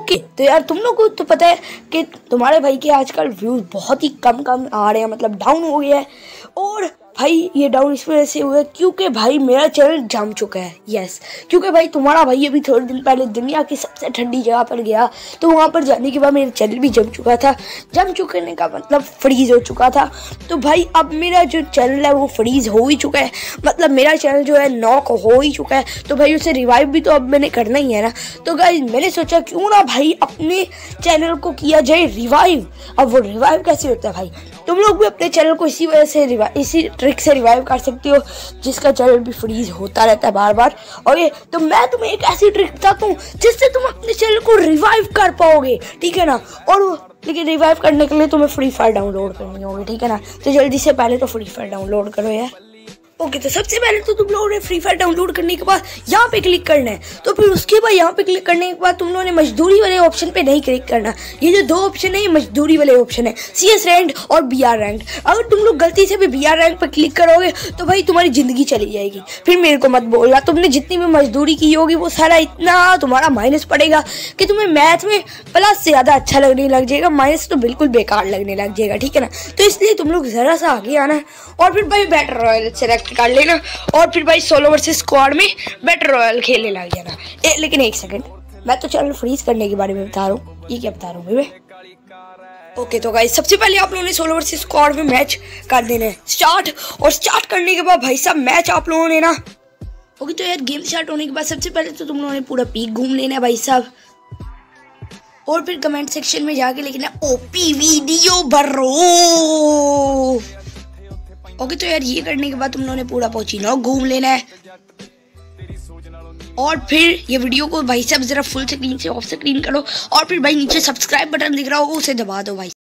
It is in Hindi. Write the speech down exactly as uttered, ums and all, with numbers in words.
ओके तो यार तुम लोग को तो पता है कि तुम्हारे भाई के आजकल व्यूज़ बहुत ही कम कम आ रहे हैं, मतलब डाउन हो गया है। और भाई ये डाउन इस वजह से हुआ है क्योंकि भाई मेरा चैनल जम चुका है। यस, क्योंकि भाई तुम्हारा भाई अभी थोड़े दिन पहले दुनिया की सबसे ठंडी जगह पर गया, तो वहाँ पर जाने के बाद मेरा चैनल भी जम चुका था। जम चुकने का मतलब फ्रीज हो चुका था। तो भाई अब मेरा जो चैनल है वो फ्रीज हो ही चुका है, मतलब मेरा चैनल जो है नॉक हो ही चुका है। तो भाई उसे रिवाइव भी तो अब मैंने करना ही है ना। तो गाइस मैंने सोचा क्यों ना भाई अपने चैनल को किया जाए रिवाइव। अब वो रिवाइव कैसे होता है भाई, तुम लोग भी अपने चैनल को इसी वजह से रिवाइव इसी ट्रिक से रिवाइव कर सकते हो, जिसका चैनल भी फ्रीज होता रहता है बार बार। और ये तो मैं तुम्हें एक ऐसी ट्रिक बताता हूँ जिससे तुम अपने चैनल को रिवाइव कर पाओगे, ठीक है ना। और लेकिन रिवाइव करने के लिए तुम्हें फ्री फायर डाउनलोड करनी होगी, ठीक है ना। तो जल्दी से पहले तो फ्री फायर डाउनलोड करो यार। ओके okay, तो सबसे पहले तो तुम लोगों ने फ्री फायर डाउनलोड करने के बाद यहाँ पे क्लिक करना है। तो फिर उसके बाद यहाँ पे क्लिक करने के बाद तुम लोगों ने मजदूरी वाले ऑप्शन पे नहीं क्लिक करना। ये जो दो ऑप्शन है ये मजदूरी वाले ऑप्शन है, सी एस रैंक और बी आर रैंक। अगर तुम लोग गलती से भी बी आर रैंक पर क्लिक करोगे तो भाई तुम्हारी जिंदगी चली जाएगी। फिर मेरे को मत बोलना, तुमने जितनी भी मजदूरी की होगी वो सारा इतना तुम्हारा माइनस पड़ेगा कि तुम्हें मैथ में प्लस से ज़्यादा अच्छा लगने लग जाएगा, माइनस तो बिल्कुल बेकार लगने लग जाएगा, ठीक है ना। तो इसलिए तुम लोग ज़रा सा आगे आना है और फिर भाई बैटल रॉयल सेलेक्ट कर लेना और फिर भाई सोलो वर्सेस स्क्वाड में बैटल रॉयल खेलने लग जाना। ए, लेकिन एक सेकंड, मैं तो चैनल फ्रीज करने के बारे में बता रहा हूँ, ये क्या बता रहा हूँ मैं। ओके तो गाइस सबसे पहले आप लोगों ने सोलो वर्सेस स्क्वाड में मैच कर देना है स्टार्ट। और स्टार्ट करने के बाद भाई साहब मैच आप लोगों ने ना ओके तो यार गेम स्टार्ट होने के बाद सबसे पहले तो तुम लोगों ने पूरा पीक घूम लेना है भाई साहब। और फिर कमेंट सेक्शन में जाके लिखना ओपी वीडियो भरो। ओके तो यार ये करने के बाद तुम लोगों ने पूरा पोचिनो घूम लेना है। और फिर ये वीडियो को भाई साहब जरा फुल स्क्रीन से ऑफ स्क्रीन करो और फिर भाई नीचे सब्सक्राइब बटन दिख रहा होगा उसे दबा दो भाई।